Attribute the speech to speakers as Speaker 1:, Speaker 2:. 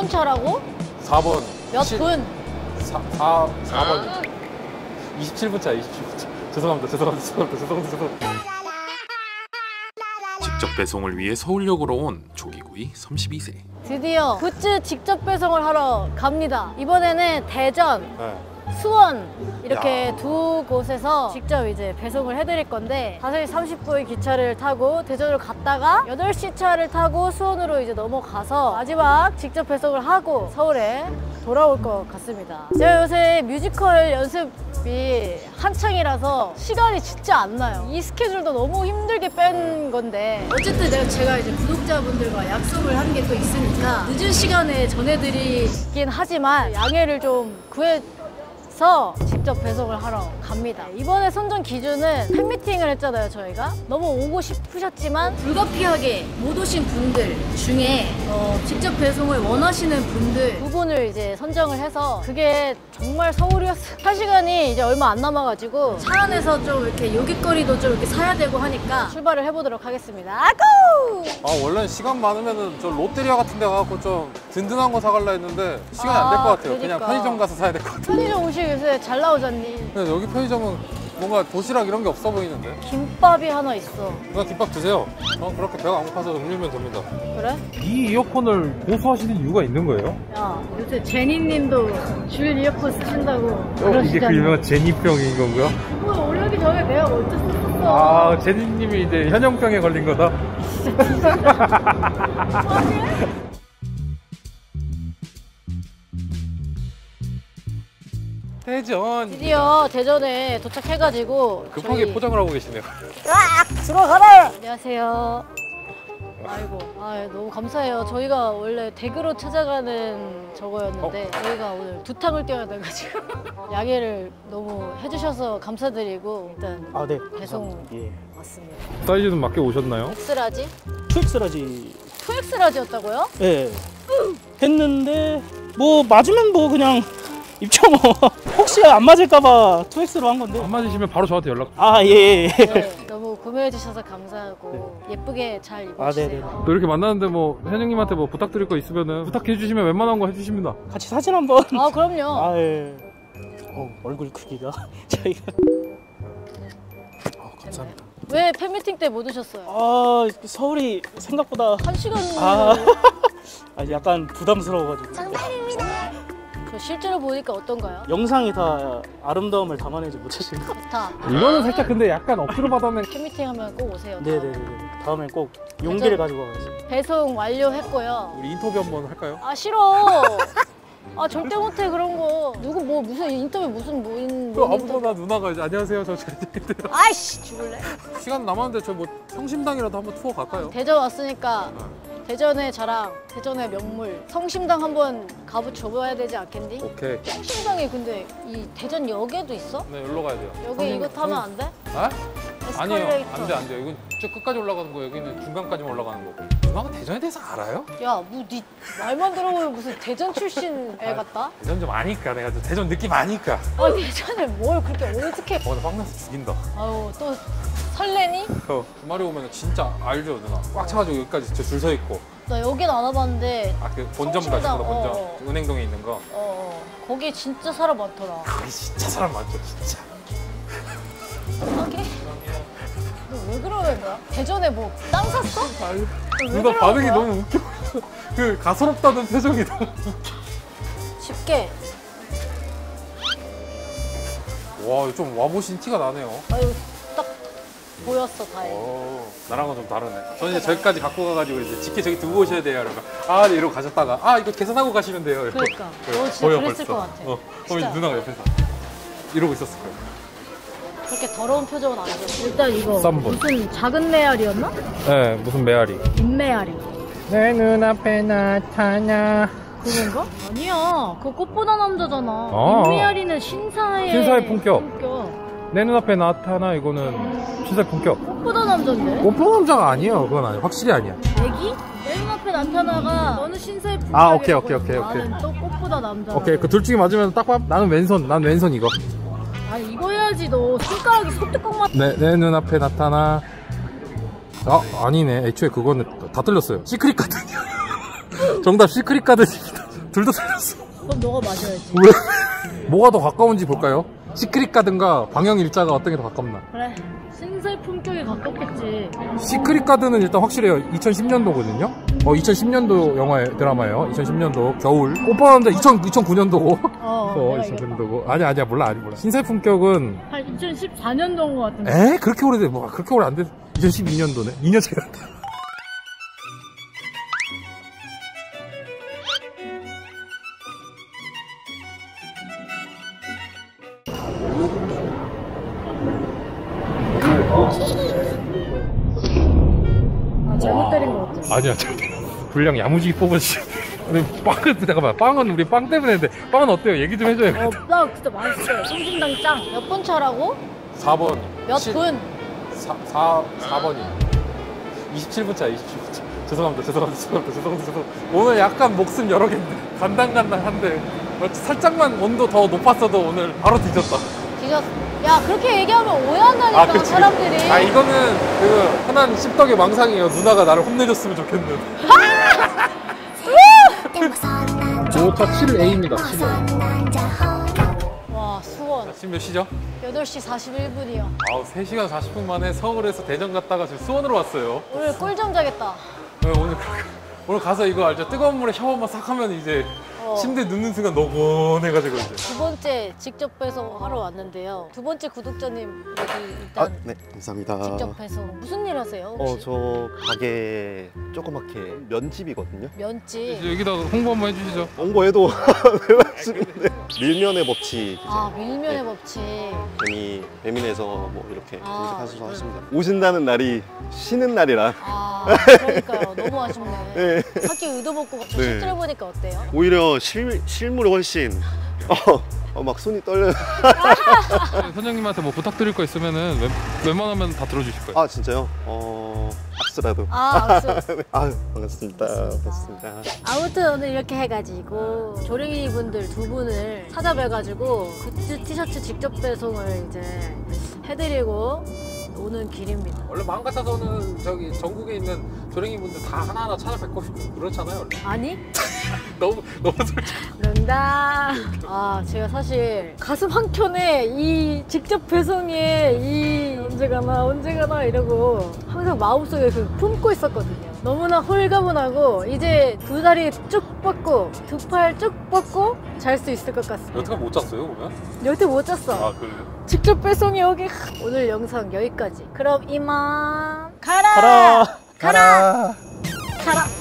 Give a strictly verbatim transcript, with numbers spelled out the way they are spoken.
Speaker 1: 번 차라고?
Speaker 2: 사 번.
Speaker 1: 몇
Speaker 2: 칠,
Speaker 1: 분?
Speaker 2: 사, 사, 사 번. 이십칠 분 차, 이십칠 분 차. 죄송합니다, 죄송합니다, 죄송합니다, 죄송합니다, 죄송합니다.
Speaker 3: 직접 배송을 위해 서울역으로 온 조기구이 삼십이 세.
Speaker 1: 드디어 굿즈 직접 배송을 하러 갑니다. 이번에는 대전,
Speaker 2: 네.
Speaker 1: 수원 이렇게
Speaker 2: 야.
Speaker 1: 두 곳에서 직접 이제 배송을 해드릴 건데 사실 삼십 분의 기차를 타고 대전으로 갔다가 여덟 시 차를 타고 수원으로 이제 넘어가서 마지막 직접 배송을 하고 서울에 돌아올 것 같습니다. 제가 요새 뮤지컬 연습이 한창이라서 시간이 진짜 안 나요. 이 스케줄도 너무 힘들게 뺀 건데 어쨌든 내가 제가 이제 구독자분들과 약속을 한 게 또 있으니까 늦은 시간에 전해드리긴 하지만 양해를 좀 구해 직접 배송을 하러 갑니다. 이번에 선정 기준은 팬미팅을 했잖아요, 저희가. 너무 오고 싶으셨지만 불가피하게 못 오신 분들 중에 어, 직접 배송을 원하시는 분들 두 분을 이제 선정을 해서 그게 정말 서울이었어요. 할 시간이 이제 얼마 안 남아가지고 차 안에서 좀 이렇게 요깃거리도 좀 이렇게 사야 되고 하니까 출발을 해보도록 하겠습니다. 아고!
Speaker 2: 아, 원래 시간 많으면은 저 롯데리아 같은 데 가서 좀 든든한 거 사갈라 했는데 시간이 안 될 것 같아요.
Speaker 1: 그러니까.
Speaker 2: 그냥 편의점 가서 사야 될 것 같아요.
Speaker 1: 편의점 음식 요새 잘 나오잖니.
Speaker 2: 근데 여기 편의점은 뭔가 도시락 이런 게 없어 보이는데?
Speaker 1: 김밥이 하나 있어.
Speaker 2: 그냥 김밥 드세요. 저는 그렇게 배가 안 고파서 음료면 됩니다.
Speaker 1: 그래?
Speaker 2: 이 이어폰을 고수하시는 이유가 있는 거예요?
Speaker 1: 야, 요새 제니님도 줄 이어폰 쓰신다고
Speaker 2: 어, 이게 그 유명한 제니병인 건가?
Speaker 1: 그거 올리기 전에 내가 먼저 썼었어.
Speaker 2: 아, 제니님이 이제 현영병에 걸린 거다? 대전.
Speaker 1: 드디어 대전에 도착해가지고
Speaker 2: 급하게
Speaker 1: 저희...
Speaker 2: 포장을 하고 계시네요.
Speaker 1: 아! 들어가라! 안녕하세요. 아이고, 아, 너무 감사해요. 저희가 원래 댁으로 찾아가는 저거였는데 어? 저희가 오늘 두 탕을 뛰어야 돼가지고 양해를 너무 해주셔서 감사드리고 일단
Speaker 4: 아, 네.
Speaker 1: 배송
Speaker 4: 예.
Speaker 1: 왔습니다.
Speaker 2: 사이즈는 맞게 오셨나요?
Speaker 1: 엑스라지?
Speaker 4: 투엑스라지.
Speaker 1: 투엑스라지였다고요?
Speaker 4: 예. 했는데 뭐 맞으면 뭐 그냥 입죠 뭐. 혹시 안 맞을까봐 투엑스로 한 건데.
Speaker 2: 안 맞으시면 바로 저한테 연락.
Speaker 4: 아, 예. 예.
Speaker 1: 네, 너무 구매해주셔서 감사하고 네. 예쁘게 잘 입어주세요.
Speaker 4: 아, 네네.
Speaker 2: 또 이렇게 만나는데 뭐 현영님한테 뭐 부탁드릴 거 있으면은 부탁해 주시면 웬만한 거 해주십니다.
Speaker 4: 같이 사진 한번.
Speaker 1: 아, 그럼요.
Speaker 4: 아, 예. 어, 얼굴 크기가 저희가. 어, 감사합니다.
Speaker 1: 왜 팬미팅 때 못 오셨어요?
Speaker 4: 아, 서울이 생각보다
Speaker 1: 한 시간.
Speaker 4: 아, 아 약간 부담스러워가지고.
Speaker 1: 저 실제로 보니까 어떤가요?
Speaker 4: 영상이 다 아름다움을 담아내지 못하시는 것 같아요.
Speaker 1: 좋다.
Speaker 2: 이거는 살짝 근데 약간 억지로 받아낸.
Speaker 1: 팬미팅 하면 꼭 오세요.
Speaker 4: 네네네. 다음엔 꼭 용기를 가지고 와가지고.
Speaker 1: 배송 완료했고요.
Speaker 2: 우리 인터뷰 한번 할까요?
Speaker 1: 아, 싫어. 아, 절대 못해 그런 거. 누구 뭐 무슨 인터뷰 무슨 뭐인
Speaker 2: 그 아무거나 누나가 이제 안녕하세요 저 제니인데요.
Speaker 1: 아이씨, 죽을래?
Speaker 2: 시간 남았는데 저 뭐 성심당이라도 한번 투어 갈까요?
Speaker 1: 대전 왔으니까 대전의 자랑, 대전의 명물 성심당 한번 가보줘봐야 되지 않겠니?
Speaker 2: 오케이.
Speaker 1: 성심당이 근데 이 대전역에도 있어?
Speaker 2: 네, 여기로 가야 돼요.
Speaker 1: 여기 이거 타면 안 돼?
Speaker 2: 아? 아니에요.
Speaker 1: 에스컬레이터.
Speaker 2: 안 돼, 안 돼. 이건 쭉 끝까지 올라가는 거, 여기는 중간까지만 올라가는 거고. 누나가 대전에 대해서 알아요?
Speaker 1: 야, 뭐 네 말만 들어보면 무슨 대전 출신 애 같다?
Speaker 2: 대전 좀 아니까, 내가 좀 대전 느낌 아니까.
Speaker 1: 아, 대전에 뭘 그렇게 어떻게?
Speaker 2: 어, 나 빵나서 죽인다.
Speaker 1: 아유, 또 설레니?
Speaker 2: 어, 주말에 오면 진짜 알죠, 누나? 꽉 차가지고 여기까지 진짜 줄 서 있고.
Speaker 1: 나 여긴 안 와봤는데.
Speaker 2: 아, 그 본점 가시구나, 본점.
Speaker 1: 어.
Speaker 2: 은행동에 있는 거.
Speaker 1: 어, 어, 거기 진짜 사람 많더라.
Speaker 2: 거기 진짜 사람 많죠, 진짜.
Speaker 1: 하게? 너 왜 그러는 거야? 대전에 뭐 땅 샀어?
Speaker 2: 아니,
Speaker 1: 왜
Speaker 2: 누나
Speaker 1: 그러는
Speaker 2: 반응이
Speaker 1: 거야?
Speaker 2: 너무 웃겨. 그 가소롭다는 표정이 너무 웃겨.
Speaker 1: 쉽게.
Speaker 2: 와, 좀 와보신 티가 나네요.
Speaker 1: 아유, 딱 보였어, 다행히.
Speaker 2: 오, 나랑은 좀 다르네. 저는 이제 저기까지 갖고 가가지고 이제 직계 저기 두고 오셔야 돼요. 이러면 아, 네, 이러고 가셨다가 아, 이거 계산하고 가시면 돼요. 이러고.
Speaker 1: 그러니까.
Speaker 2: 그래,
Speaker 1: 너 진짜
Speaker 2: 보여,
Speaker 1: 그랬을
Speaker 2: 벌써.
Speaker 1: 것 같아.
Speaker 2: 어,
Speaker 1: 진짜.
Speaker 2: 그럼 누나가 옆에서 이러고 있었을 거예요.
Speaker 1: 그렇게 더러운 표정은 아니고. 일단 이거
Speaker 2: 쌈 번.
Speaker 1: 무슨 작은 메아리였나?
Speaker 2: 네, 무슨 메아리.
Speaker 1: 인메아리.
Speaker 2: 내 눈앞에 나타나.
Speaker 1: 그건가? 아니야. 그거 꽃보다 남자잖아.
Speaker 2: 아.
Speaker 1: 인메아리는 신사의
Speaker 2: 신사의 품격.
Speaker 1: 품격.
Speaker 2: 내 눈앞에 나타나 이거는 신사의 본격.
Speaker 1: 꽃보다 남자인데?
Speaker 2: 꽃보 남자가 아니에요. 그건 아니에요. 확실히 아니야.
Speaker 1: 애기? 내 눈앞에 나타나가 너는 신사의 품격.
Speaker 2: 아, 오케이, 오케이, 오케이, 오케이.
Speaker 1: 나는 또 꽃보다 남자.
Speaker 2: 오케이, 그 둘 중에 맞으면 딱 봐. 나는 왼손, 난 왼손 이거.
Speaker 1: 아니, 이거 해야지. 너 손가락이 소뚜껑 맞.
Speaker 2: 내, 내 눈앞에 나타나. 아, 아니네. 애초에 그거는 다 틀렸어요. 시크릿 가든이요. 정답 시크릿 가든입니다. 둘 다 틀렸어.
Speaker 1: 그럼 너가 마셔야지.
Speaker 2: 왜? 뭐가 더 가까운지 볼까요? 시크릿 가든과 방영 일자가 어떤 게 더 가깝나?
Speaker 1: 그래. 신사품 쪽이 가깝겠지.
Speaker 2: 시크릿 가든은 일단 확실해요. 이천십 년도거든요. 어, 이천십 년도 영화 드라마예요. 이천십 년도 겨울. 오빠는 이천구 년도고.
Speaker 1: 어,
Speaker 2: 어,
Speaker 1: 내가
Speaker 2: 이천구
Speaker 1: 이겼다.
Speaker 2: 년도고. 아니 아니야 몰라 아니 몰라. 신사의 품격은
Speaker 1: 한 이천십사 년도인 것 같은데.
Speaker 2: 에 그렇게 오래돼 뭐 그렇게 오래 안 돼. 이천십이 년도네. 이 년 차이 났다.
Speaker 1: 아, 잘못 때린 것 같아.
Speaker 2: 아니야, 분량 야무지게 뽑았지. 근데 빵은 잠깐만, 빵은 우리 빵 때문에 했는데 빵은 어때요? 얘기 좀 해줘요.
Speaker 1: 어, 나 진짜 맛있어요. 솜순당 짱. 몇 분 차라고?
Speaker 2: 사 번.
Speaker 1: 몇 분?
Speaker 2: 사, 사, 사 번이. 이십칠 분 차, 이십칠 분 차. 죄송합니다, 죄송합니다, 죄송합니다, 죄송합니다, 죄송합니다. 오늘 약간 목숨 여러 개인데, 간당간당한데, 살짝만 온도 더 높았어도 오늘 바로 뒤졌다.
Speaker 1: 뒤졌어. 야, 그렇게 얘기하면 오해한다니까,
Speaker 2: 아, 그치.
Speaker 1: 사람들이.
Speaker 2: 아, 이거는 그 흔한 씹덕의 망상이에요. 누나가 나를 혼내줬으면 좋겠는. 오차 칠 에이입니다, 칠 에이.
Speaker 1: 와, 수원.
Speaker 2: 지금 몇 시죠?
Speaker 1: 여덟 시 사십일 분이요.
Speaker 2: 아우, 세 시간 사십 분 만에 서울에서 대전 갔다가 지금 수원으로 왔어요.
Speaker 1: 오늘 꿀잠 자겠다.
Speaker 2: 네, 오늘, 오늘 가서 이거 알죠? 뜨거운 물에 샤워만 싹 하면 이제
Speaker 1: 어.
Speaker 2: 침대에 눕는 순간 노곤해가지고 이제.
Speaker 1: 두 번째 직접 배송 하러 왔는데요. 두 번째 구독자님 여기
Speaker 5: 아,
Speaker 1: 일단
Speaker 5: 네, 감사합니다.
Speaker 1: 직접 배송. 무슨 일 하세요?
Speaker 5: 어,
Speaker 1: 혹시?
Speaker 5: 저 가게 조그맣게 면집이거든요.
Speaker 1: 면집.
Speaker 2: 여기다 홍보 한번 해주시죠.
Speaker 5: 홍보해도 왜 말씀인데 밀면의 법칙.
Speaker 1: 아, 밀면의
Speaker 5: 네.
Speaker 1: 법칙.
Speaker 5: 괜히 배민에서 뭐 이렇게
Speaker 1: 아,
Speaker 5: 검색하셔서 하십니다. 오신다는 날이 쉬는 날이라
Speaker 1: 아, 그러니까요. 너무 아쉽네.
Speaker 5: 네.
Speaker 1: 학기 의도 먹고 저
Speaker 5: 네.
Speaker 1: 실제로 보니까 어때요?
Speaker 5: 오히려 실, 실물이 훨씬 어, 어, 막 손이 떨려요.
Speaker 2: 선생님한테 뭐 부탁드릴 거 있으면은 웬, 웬만하면 다 들어주실 거예요.
Speaker 5: 아, 진짜요? 어, 악수라도.
Speaker 1: 아, 악수.
Speaker 5: 아유, 반갑습니다.
Speaker 1: 반갑습니다.
Speaker 5: 반갑습니다.
Speaker 1: 아무튼 오늘 이렇게 해가지고 조랭이 분들 두 분을 찾아뵈가지고 굿즈 티셔츠 직접 배송을 이제 해드리고 오는 길입니다.
Speaker 2: 원래 마음 같아서는 저기 전국에 있는 조랭이 분들 다 하나하나 찾아뵙고 싶고 그렇잖아요. 원래.
Speaker 1: 아니?
Speaker 2: 너무 너무 솔직히.
Speaker 1: 농담. 아, 제가 사실 가슴 한켠에 이 직접 배송에 이 언제 가나 언제 가나 이러고 항상 마음속에 그 품고 있었거든요. 너무나 홀가분하고 이제 두 다리 쭉 뻗고 두 팔 쭉 뻗고 잘 수 있을 것 같습니다.
Speaker 2: 여태까지 못 잤어요, 그러면?
Speaker 1: 여태 못 잤어.
Speaker 2: 아, 그래요?
Speaker 1: 직접 배송이 오기. 오늘 영상 여기까지. 그럼 이만 가라.
Speaker 4: 가라.
Speaker 1: 가라. 가라.